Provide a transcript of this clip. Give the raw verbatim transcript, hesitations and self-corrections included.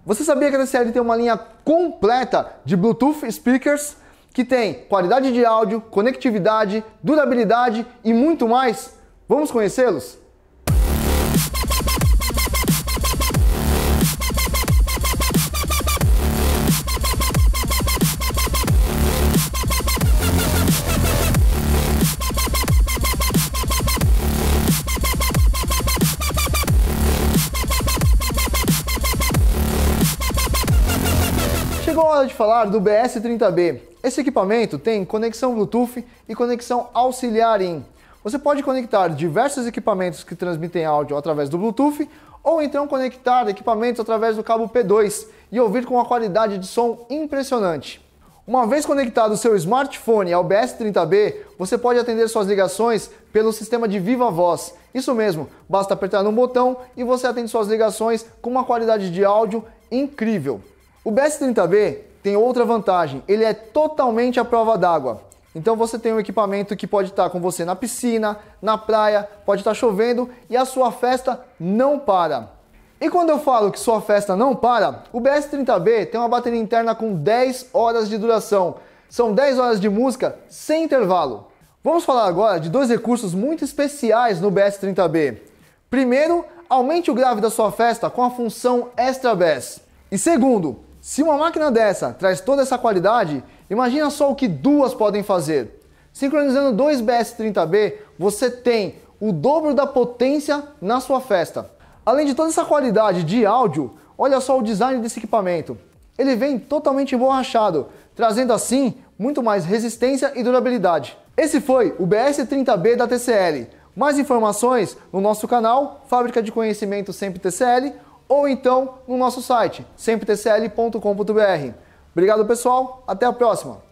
Você sabia que a T C L tem uma linha completa de Bluetooth speakers que tem qualidade de áudio, conectividade, durabilidade e muito mais? Vamos conhecê-los? Chegou a hora de falar do B S trinta B. Esse equipamento tem conexão Bluetooth e conexão auxiliar in. Você pode conectar diversos equipamentos que transmitem áudio através do Bluetooth ou então conectar equipamentos através do cabo P dois e ouvir com uma qualidade de som impressionante. Uma vez conectado o seu smartphone ao B S trinta B, você pode atender suas ligações pelo sistema de Viva Voz. Isso mesmo, basta apertar um botão e você atende suas ligações com uma qualidade de áudio incrível. O B S trinta B tem outra vantagem, ele é totalmente à prova d'água. Então você tem um equipamento que pode estar com você na piscina, na praia, pode estar chovendo e a sua festa não para. E quando eu falo que sua festa não para, o B S trinta B tem uma bateria interna com dez horas de duração. São dez horas de música sem intervalo. Vamos falar agora de dois recursos muito especiais no B S trinta B. Primeiro, aumente o grave da sua festa com a função Extra Bass. E segundo, se uma máquina dessa traz toda essa qualidade, imagina só o que duas podem fazer. Sincronizando dois B S trinta B, você tem o dobro da potência na sua festa. Além de toda essa qualidade de áudio, olha só o design desse equipamento. Ele vem totalmente emborrachado, trazendo assim muito mais resistência e durabilidade. Esse foi o B S trinta B da T C L. Mais informações no nosso canal, Fábrica de Conhecimento Sempre T C L, ou então no nosso site, sempre t c l ponto com ponto b r. Obrigado, pessoal. Até a próxima.